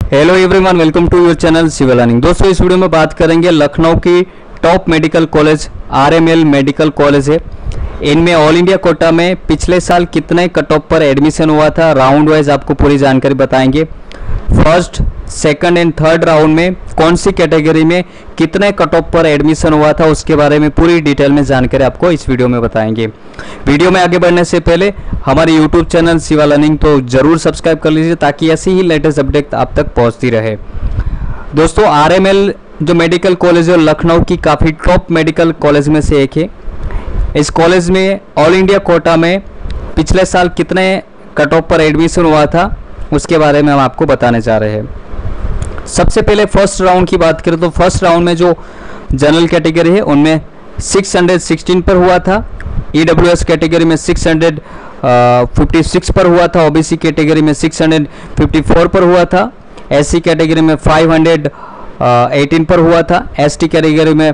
Hello everyone, welcome to your channel civil learning. दोस्तों, इस वीडियो में बात करेंगे लखनऊ की top medical college RML medical college है। इनमें ऑल इंडिया कोटा में पिछले साल कितने कट ऑफ पर एडमिशन हुआ था, राउंड वाइज आपको पूरी जानकारी बताएंगे। First, second and third round में कौन सी कैटेगरी में कितने कट ऑफ पर एडमिशन हुआ था, उसके बारे में पूरी डिटेल में जानकारी आपको इस वीडियो में बताएंगे। वीडियो में आगे बढ़ने से पहले हमारे यूट्यूब चैनल सिविल लर्निंग तो जरूर सब्सक्राइब कर लीजिए ताकि ऐसी ही लेटेस्ट अपडेट आप तक पहुंचती रहे। दोस्तों, आरएमएल जो मेडिकल कॉलेज है लखनऊ की काफ़ी टॉप मेडिकल कॉलेज में से एक है। इस कॉलेज में ऑल इंडिया कोटा में पिछले साल कितने कट ऑफ पर एडमिशन हुआ था, उसके बारे में हम आपको बताने जा रहे हैं। सबसे पहले फर्स्ट राउंड की बात करें तो फर्स्ट राउंड में जो जनरल कैटेगरी है उनमें 616 पर हुआ था, ईडब्ल्यूएस कैटेगरी में 656 पर हुआ था, ओबीसी कैटेगरी में 654 पर हुआ था, एससी कैटेगरी में 518 पर हुआ था, एसटी कैटेगरी में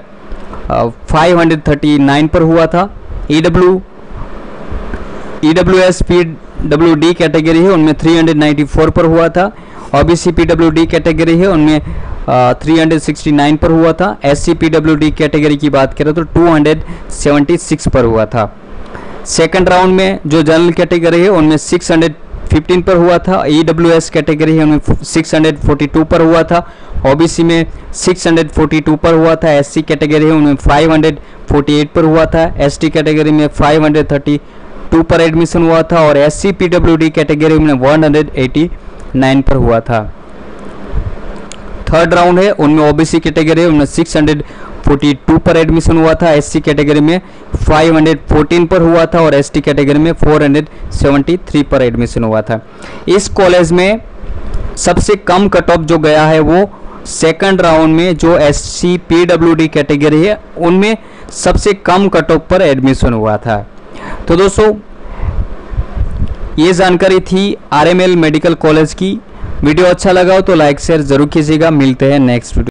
539 पर हुआ था, ईडब्ल्यूएस पीडब्ल्यूडी कैटेगरी है उनमें 394 पर हुआ था, ओबीसी पीडब्ल्यूडी कैटेगरी है उनमें 369 पर हुआ था, एससी पीडब्ल्यूडी कैटेगरी की बात करें तो 276 पर हुआ था। सेकंड राउंड में जो जनरल कैटेगरी है उनमें 615 पर हुआ था, ईडब्ल्यूएस कैटेगरी है उनमें 642 पर हुआ था, ओबीसी में 642 पर हुआ था, एससी कैटेगरी है उनमें 548 पर हुआ था, एसटी कैटेगरी में 532 पर एडमिशन हुआ था और एससी पीडब्ल्यूडी कैटेगरी में 189 पर हुआ था। थर्ड राउंड है उनमें ओबीसी कैटेगरी है उनमें 642 पर एडमिशन हुआ था, एससी कैटेगरी में 514 पर हुआ था और एसटी कैटेगरी में 473 पर एडमिशन हुआ था। इस कॉलेज में सबसे कम कट ऑफ जो गया है वो सेकंड राउंड में जो एससी पीडब्ल्यूडी कैटेगरी है उनमें सबसे कम कट ऑफ पर एडमिशन हुआ था। तो दोस्तों, ये जानकारी थी आरएमएल मेडिकल कॉलेज की। वीडियो अच्छा लगा हो तो लाइक शेयर जरूर कीजिएगा। मिलते हैं नेक्स्ट वीडियो।